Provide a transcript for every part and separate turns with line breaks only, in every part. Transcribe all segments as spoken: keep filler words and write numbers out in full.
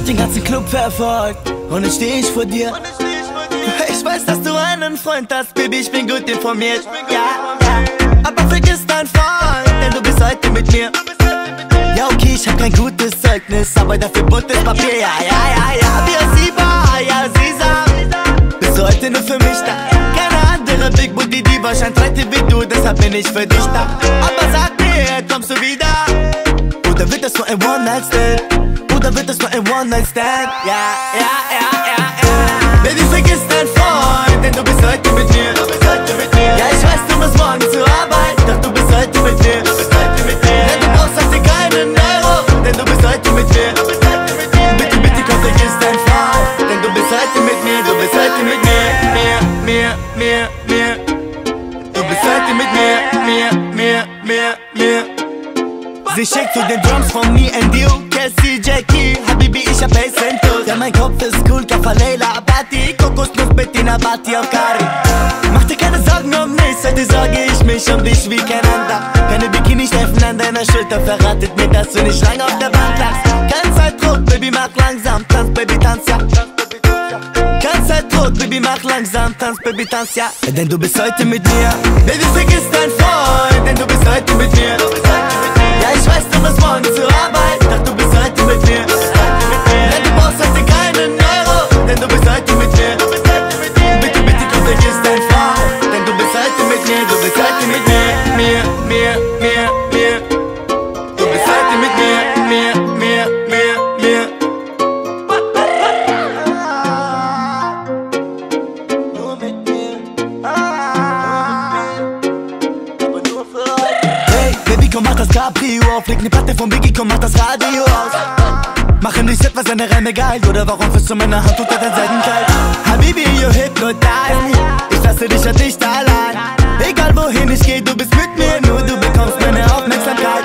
mich den ganzen Club verfolgt und jetzt steh ich vor dir. Ich weiß, dass du einen Freund hast, Baby, ich bin gut informiert. Ja, ja. Aber vergiss deinen Freund, denn du bist heute mit mir. Ja, okay, ich hab kein gutes Zeugnis, aber dafür buntes Papier. Ja, ja, ja, ja, wie Siba, ja, Sisa. Bist du heute nur für mich da? Keine andere Big Booty Diva scheint heute wie du, deshalb bin ich für dich da. Aber sag mir, kommst du wieder? Oder wird das nur ein One-Night-Stand? Oder wird das nur ein One-Night-Stand? Ja, ja, ja, ja, ja. Baby, vergiss deinen Freund, denn du bist heute mit mir. Ja, ich weiß, du musst morgen zur Arbeit, doch du bist heute mit mir. Denn du brauchst heute keinen Euro, denn du bist heute mit mir. Bitte, bitte, komm, vergiss deinen Freund, denn du bist heute mit mir, du bist heute mit mir. Mir, mir, mir, mir. Du bist heute mit mir, mir, mir, mir, mir. Sie schickt zu den Drums von me and you. Cassie, Jackie, Habibi, ich hab Ace and Toast. Ja, mein Kopf ist cool, Kaffa, Leila, Abati, Kokosnuss, Bettina, Bati, auf Kari. Mach dir keine Sorgen um mich, heute sorge ich mich um dich wie kein anderer. Keine Bikini-Streifen an deiner Schulter verratet mir, dass du nicht lange auf der Bank lagst. Kein Zeitdruck, Baby, mach langsam, tanz, Baby, tanz, ja. Kein Zeitdruck, Baby, mach langsam, tanz, Baby, tanz, ja. Denn du bist heute mit mir. Baby, vergiss deinen Freund, denn du bist heute mit mir. Ja, ich weiß, du musst morgen zur Arbeit, doch du bist heute mit mir. Denn du brauchst heute keinen Euro, denn du bist heute mit mir. Bitte, bitte, komm, vergiss deinen Freund, denn du bist heute mit mir, du bist heute mit mir. Mir, mir, mir, mir. Du bist heute mit mir, mir, mir, mir, mir. Nur mit mir. Aber nur für heute. Hey, Baby, komm, mach das Cabrio auf. Leg ne Platte von Biggie, komm, mach das Radio aus. Machen dich etwas seine Reime geil. Oder warum fühlst du meine Hand unter den Seiten kalt? Habibi, you hypnotize me. Ich lasse dich ja nicht allein. Egal wohin ich geh, du bist mit mir. Nur du bekommst meine Aufmerksamkeit.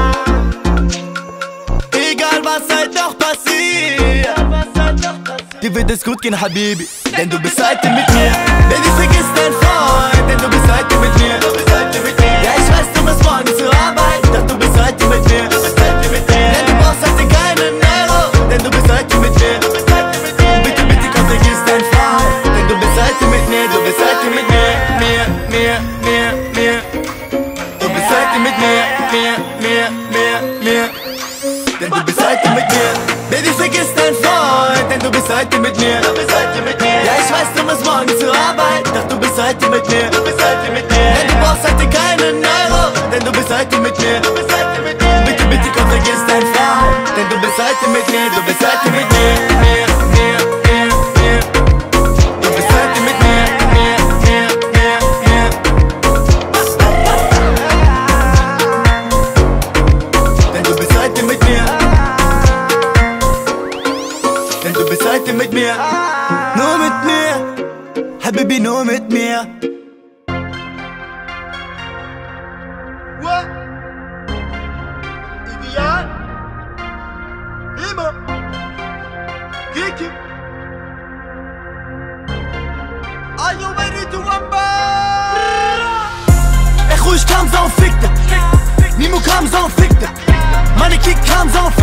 Egal was halt doch passiert, dir wird es gut gehen, Habibi, denn du bist heute mit mir. Baby, vergiss deinen Freund, denn du bist heute mit mir. Ja, ich weiß, du musst morgen zur Arbeit, doch du bist heute mit mir. Denn du brauchst heute keinen Euro, denn du bist heute mit mir. Bitte, bitte, komm, vergiss deinen Freund, denn du bist heute mit mir, du bist heute mit mir. Mir, mir, mir, mir. Du bist heute mit mir, mir, mir, mir, mir. Denn du bist heute mit mir. Baby, vergiss deinen Freund, denn du bist heute mit mir. Ja, ich weiß, du musst morgen zur Arbeit, doch du bist heute mit mir. Denn du brauchst heute keinen Euro, denn du bist heute mit mir. Bitte, bitte, komm, vergiss deinen Freund, denn du bist heute mit mir, du bist heute mit mir. Mir, mir, mir, mir. Du bist heute mit mir, mir, mir, mir, mir. Denn du bist heute mit mir. Denn du bist heute mit mir. Nur mit mir, Habibi, nur mit mir.
What? Ideal? Immer. Kiki. Are you ready to rumble?
Ey, ruhig kam, Sau, fickte. Nimo kam, Sau, fickte. Meine Kick kam, Sau, fickte.